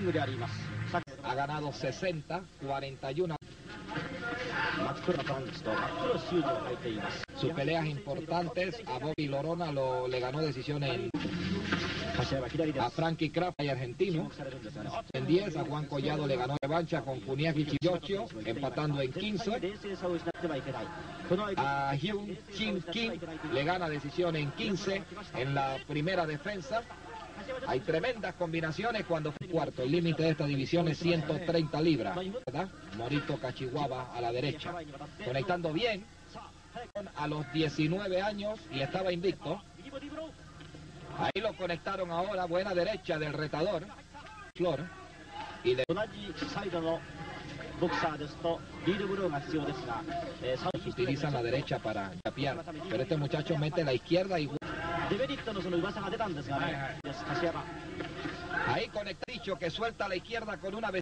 Ha ganado 60, 41. Sus peleas importantes, a Bobby Lorona le ganó decisiones a Frankie Kraft y argentino. En 10, a Juan Collado le ganó revancha con Kuniagi Chiyocho, empatando en 15. A Hyun Chin Kim le gana decisión en 15 en la primera defensa. Hay tremendas combinaciones cuando fue cuarto. El límite de esta división es 130 libras, ¿verdad? Morito Kachiwawa a la derecha. Conectando bien a los 19 años y estaba invicto. Ahí lo conectaron ahora, buena derecha del retador, Flor. Y utilizan la derecha para tapiar, pero este muchacho mete la izquierda y... Ahí conecta dicho que suelta a la izquierda con una vez.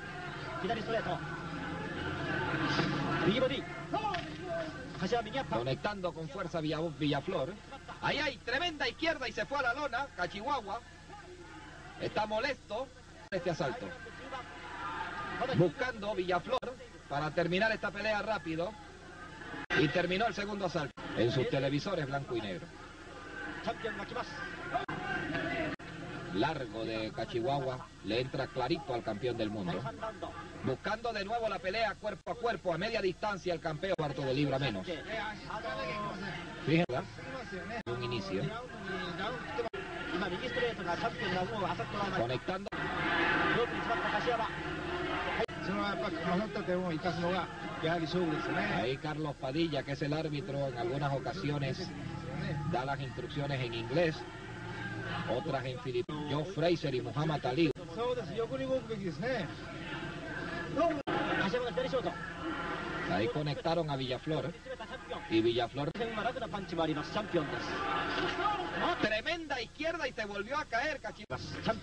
Conectando con fuerza Villaflor. Ahí hay tremenda izquierda y se fue a la lona. Kachiwawa está molesto este asalto. Buscando Villaflor para terminar esta pelea rápido. Y terminó el segundo asalto en sus televisores blanco y negro. Largo de Kachiwawa, le entra clarito al campeón del mundo. Buscando de nuevo la pelea cuerpo a cuerpo, a media distancia el campeón, cuarto de libra menos. Fíjense, un inicio. Conectando. Ahí Carlos Padilla, que es el árbitro, en algunas ocasiones da las instrucciones en inglés, otras en filipino. Joe Fraser y Muhammad Ali. Ahí conectaron a Villaflor y Villaflor. Tremenda izquierda y te volvió a caer, Kachiwawa.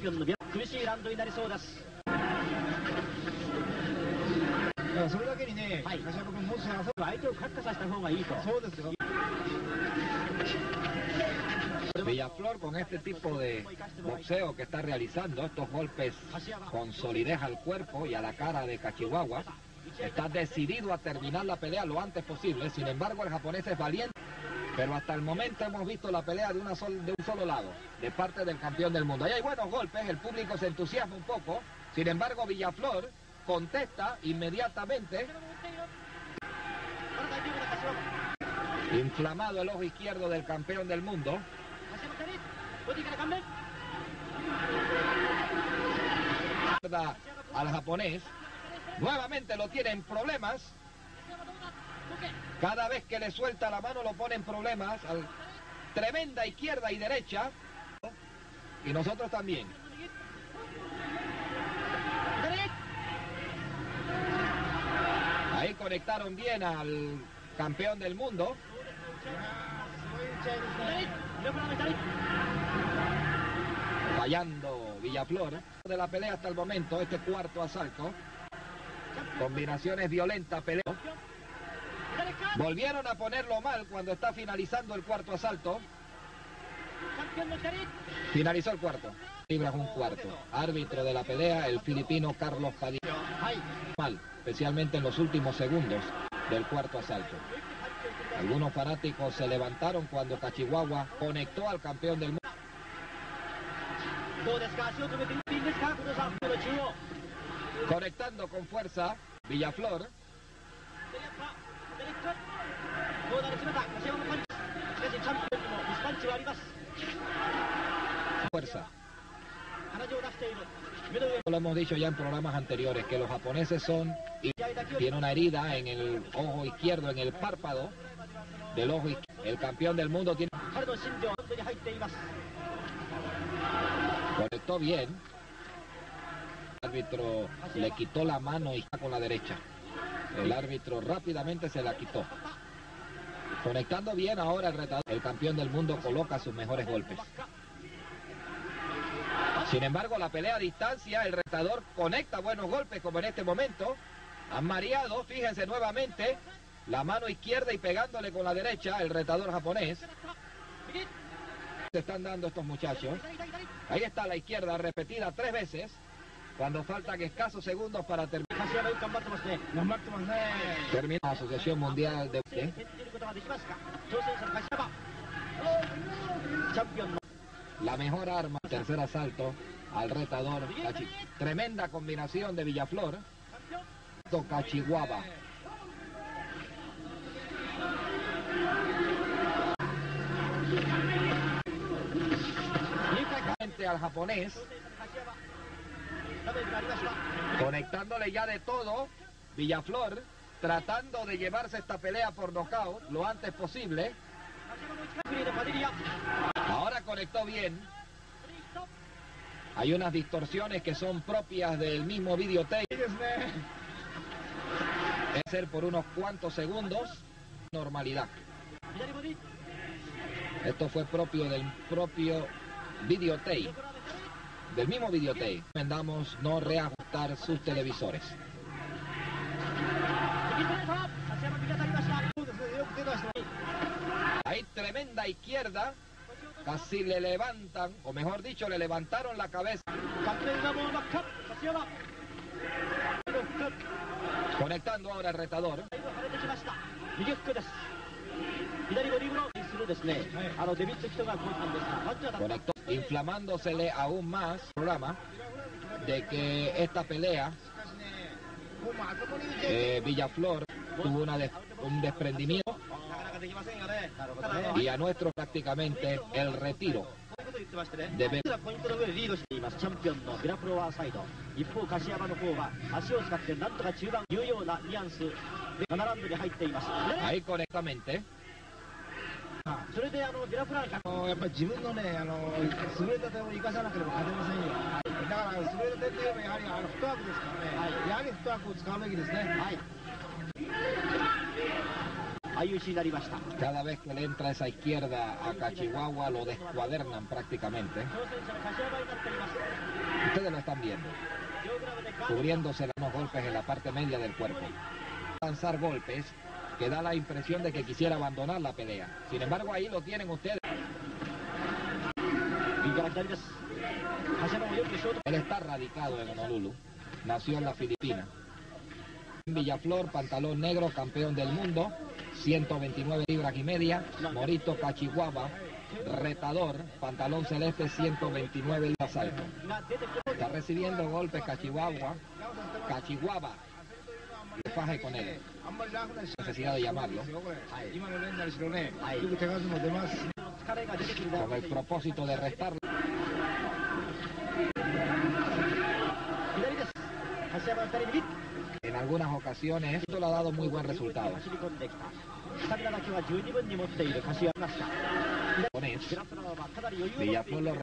Villaflor, con este tipo de boxeo que está realizando, estos golpes con solidez al cuerpo y a la cara de Kachiwawa, está decidido a terminar la pelea lo antes posible. Sin embargo, el japonés es valiente, pero hasta el momento hemos visto la pelea de un solo lado, de parte del campeón del mundo. Ahí hay buenos golpes, el público se entusiasma un poco. Sin embargo, Villaflor contesta inmediatamente. Inflamado el ojo izquierdo del campeón del mundo. Al japonés. Nuevamente lo tiene en problemas. Cada vez que le suelta la mano lo pone en problemas. Tremenda izquierda y derecha. Y nosotros también. Ahí conectaron bien al campeón del mundo. Fallando Villaflor. De la pelea hasta el momento, este cuarto asalto. Combinaciones violentas, pelea. Volvieron a ponerlo mal cuando está finalizando el cuarto asalto. Finalizó el cuarto. Libras un cuarto. Árbitro de la pelea, el filipino Carlos Padilla. Mal, especialmente en los últimos segundos del cuarto asalto. Algunos fanáticos se levantaron cuando Kachiwawa conectó al campeón del mundo. Conectando con fuerza, Villaflor. Fuerza. Lo hemos dicho ya en programas anteriores, que los japoneses tienen una herida en el ojo izquierdo, en el párpado del ojo izquierdo. El campeón del mundo tiene... Conectó bien. El árbitro le quitó la mano y está con la derecha. El árbitro rápidamente se la quitó. Conectando bien ahora el retador. El campeón del mundo coloca sus mejores golpes. Sin embargo, la pelea a distancia, el retador conecta buenos golpes como en este momento. Han mareado, fíjense nuevamente, la mano izquierda y pegándole con la derecha el retador japonés. Se están dando estos muchachos. Ahí está la izquierda repetida 3 veces. cuando faltan escasos segundos para terminar. 柏よく頑張ってますね。 頑張ってますね。 Termina la Asociación Mundial de... 転じることができますか。挑戦者の柏チャンピオンの La mejor arma, tercer asalto al retador. Tremenda combinación de Villaflor. Cachihuaba. Frente al japonés. Conectándole ya de todo. Villaflor tratando de llevarse esta pelea por nocaut lo antes posible. Ahora conectó bien. Hay unas distorsiones que son propias del mismo videotape. Debe ser por unos cuantos segundos. Normalidad. Esto fue propio del propio videotape. Del mismo videotape. Recomendamos no reajustar sus televisores. Hay tremenda izquierda. Casi le levantan, o mejor dicho, le levantaron la cabeza. Conectando ahora el retador. Conectó, inflamándosele aún más el programa de que esta pelea Villaflor tuvo un desprendimiento y a nuestro prácticamente el retiro de B. Ahí correctamente. やっぱり自分のね、優れた点を生かさなければ勝てませんよ。だから優れた点といえばやはりフットワークですからね。やはりフットワークを使うべきですね。 Cada vez que le entra esa izquierda a Cachihuahua lo descuadernan prácticamente. Ustedes lo están viendo. Cubriéndose los golpes en la parte media del cuerpo. Lanzar golpes que da la impresión de que quisiera abandonar la pelea. Sin embargo, ahí lo tienen ustedes. Él está radicado en Honolulu. Nació en las Filipinas. Villaflor, pantalón negro, campeón del mundo. 129 libras y media. Morito Cachihuahua, retador, pantalón celeste, 129 libras alto. Está recibiendo golpes Cachihuahua. Le faje con él. Necesidad de llamarlo. Con el propósito de restarlo. En algunas ocasiones esto le ha dado muy buen resultado. Villaflor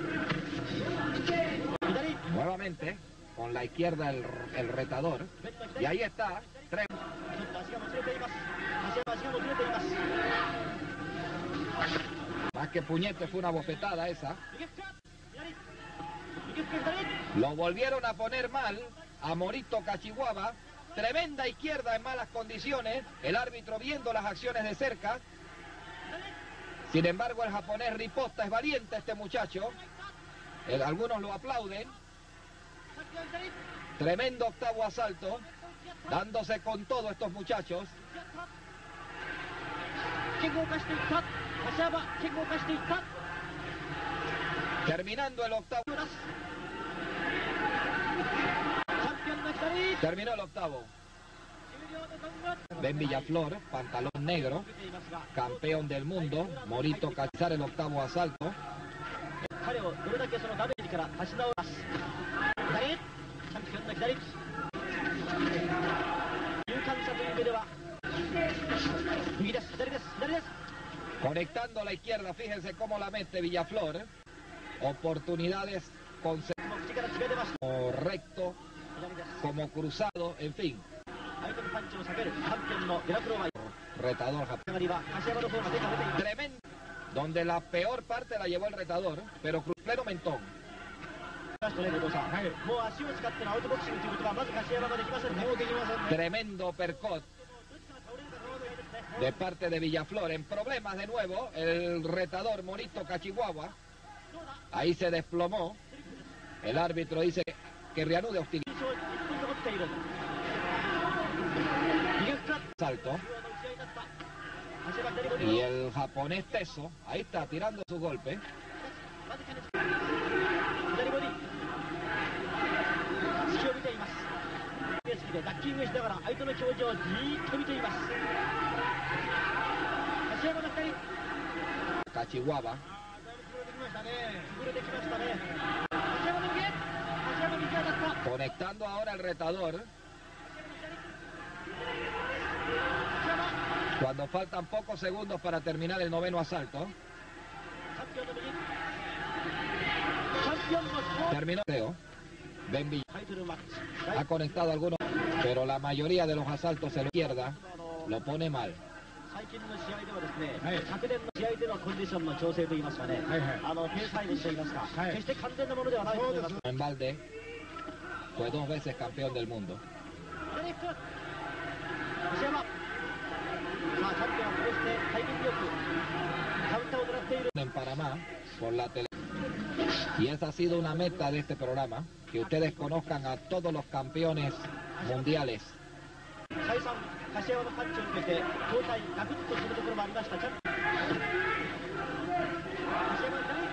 nuevamente con la izquierda el retador. Y ahí está. Más que puñete fue una bofetada esa. Lo volvieron a poner mal a Morito Cachihuahua. Tremenda izquierda en malas condiciones. El árbitro viendo las acciones de cerca. Sin embargo, el japonés riposta, es valiente este muchacho. Algunos lo aplauden. Tremendo octavo asalto. Dándose con todo estos muchachos. Terminando el octavo. Terminó el octavo. Ben Villaflor, pantalón negro, campeón del mundo. Morito cazar el octavo asalto. Conectando a la izquierda, fíjense cómo la mete Villaflor. Oportunidades como recto, como cruzado, en fin. Retador tremendo, donde la peor parte la llevó el retador, pero pleno mentón. Tremendo percot de parte de Villaflor. En problemas de nuevo el retador Morito Cachihuahua. Ahí se desplomó. El árbitro dice que reanude hostilidad. 1分残っている右から Salto. 中央の打ち合いになった足場左ボディ Y el japonés Teso, ahí está, tirando su golpe. わずかに左ボディ隙を見ていますレースでダッキングしながら相手の表情をじーっと見ています橋山の左 Cachihuaba. 潰れてきましたね橋山の右橋山右当たった Conectando ahora el retador. 橋山 Cuando faltan pocos segundos para terminar el noveno asalto. チャンピオンの右チャンピオンの勝利 Terminó. Creo. Ben Villa タイトルマッチ ha conectado algunos, pero la mayoría de los asaltos en la izquierda lo pone mal. 最近の試合ではですね、 はい昨年の試合でのコンディションの調整といいますかね、 はいはいペース配分といいますか、 はい決して完全なものではないと思います。 En balde fue 2 veces campeón del mundo. 左フック橋山さあチャンピオンこうしてタイミングよくカウンターを狙っている En Panamá por la tele. Y esa ha sido una meta de este programa, que ustedes conozcan a todos los campeones mundiales. 再三柏山のパンチを受けて交代ガクッとするところもありましたチャンピオン柏山の左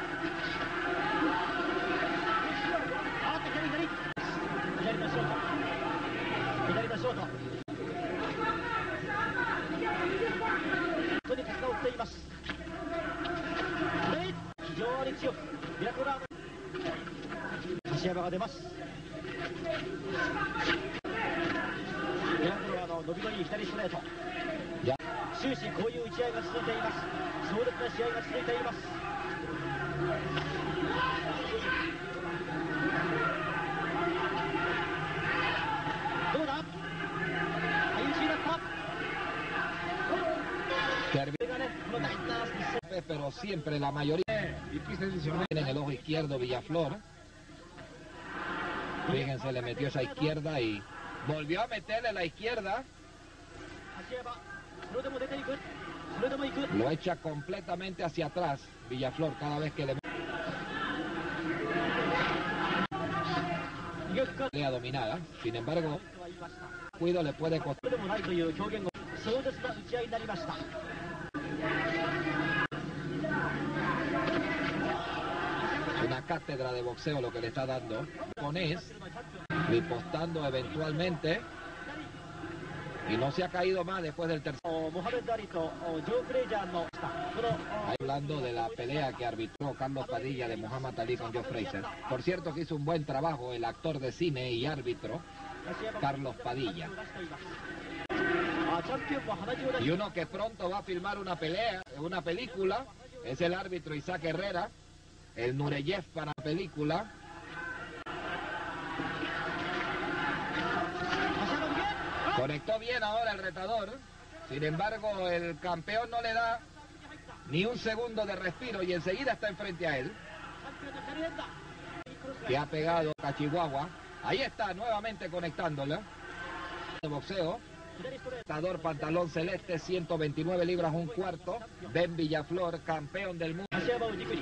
あっと左左のショート左のショート本当に手が追っています左非常に強くミラクルアーム柏山が出ますミラクルアーの伸びのいい左ストレートや終始こういう打ち合いが続いています壮烈な試合が続いていますどうだ相打ちになった Termina, これがねこの大事な一戦 pero siempre la mayoría en el ojo izquierdo Villaflor. Fíjense, le metió esa izquierda y volvió a meterle la izquierda. 橋山それでも出ていくそれでも行く Lo echa completamente hacia atrás Villaflor cada vez que le pelea dominada. Sin embargo, とは言いました cuido le puede costar. それでもないという表現を壮絶な打ち合いになりました Una cátedra de boxeo lo que le está dando. Japonés, ripostando eventualmente. Y no se ha caído más después del tercer. モハメド・アリとジョー・フレイジャーのこの Hablando de la pelea que arbitró Carlos Padilla de Muhammad Ali con Joe Frazier. Por cierto que hizo un buen trabajo el actor de cine y árbitro Carlos Padilla. チャンピオンも鼻血を出 Y し uno que pronto va a filmar una pelea, una película, es el árbitro Isaac Herrera, el Nureyev para la película. 橋山右 Conectó bien ahora el retador. Sin embargo, el campeón no le da ni un segundo de respiro y enseguida está enfrente a él. チャンピオンの左連打 Que ha pegado a Chihuahua. Ahí está, nuevamente conectándola. De boxeo. 左ストレート Retador pantalón celeste, 129 libras un cuarto. Ben Villaflor, campeón del mundo. 橋山を軸に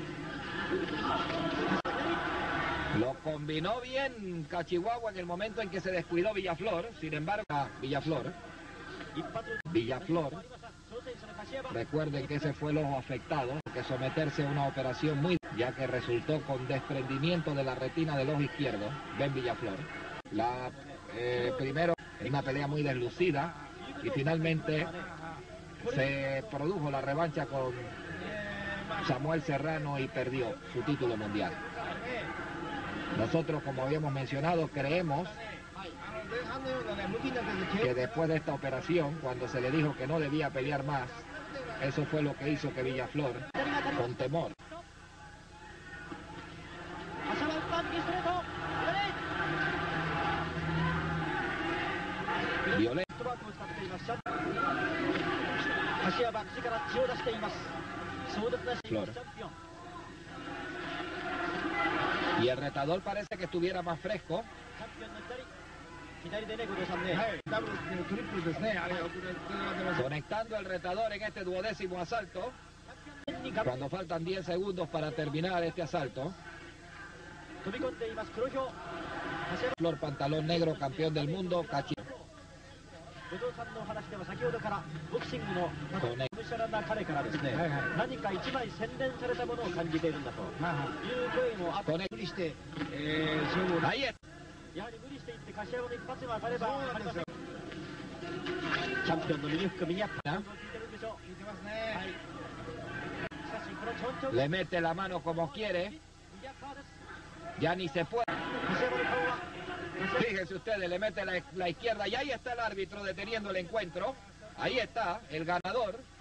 Lo combinó bien Cachihuahua en el momento en que se descuidó Villaflor. Sin embargo, Villaflor. 一発 Villaflor. 挑戦者の柏山 Recuerden que ese fue el ojo afectado, que someterse a una operación muy, ya que resultó con desprendimiento de la retina del ojo izquierdo, Ben Villaflor. Primero, en una pelea muy deslucida, y finalmente se produjo la revancha con Samuel Serrano y perdió su título mundial. Nosotros, como habíamos mencionado, creemos que después de esta operación, cuando se le dijo que no debía pelear más, eso fue lo que hizo que Villaflor, con temor, 橋山打った右ストレート左 violento. フットワークを使っています橋山口から血を出しています壮絶なシーンのチャンピオン Y el retador parece que estuviera más fresco. チャンピオンの左でね後藤さんね、 はい、ダブルっていうトリプルですね。あれが遅れてます。 Conectando el retador en este 12º asalto. にガッ Cuando faltan 10 segundos para terminar este asalto. 飛び込んでいます黒豹 Flor pantalón negro, campeón del mundo, Cachi. 後藤さんのお話では先ほどからボクシングのむしゃらな彼からですね、何か一枚洗練されたものを感じているんだという声もあって、 無理して、勝負をはい、 やはり無理していって柏山の一発が当たれば分かりません。チャンピオンの右フック右アップ聞いてるんでしょう。 聞いてますね。 はい、しかしこのちょんちょん le mete la mano como quiere, 右アッパーです。 ya ni se puede. 柏山の顔は Fíjense ustedes, le mete la izquierda y ahí está el árbitro deteniendo el encuentro. Ahí está el ganador.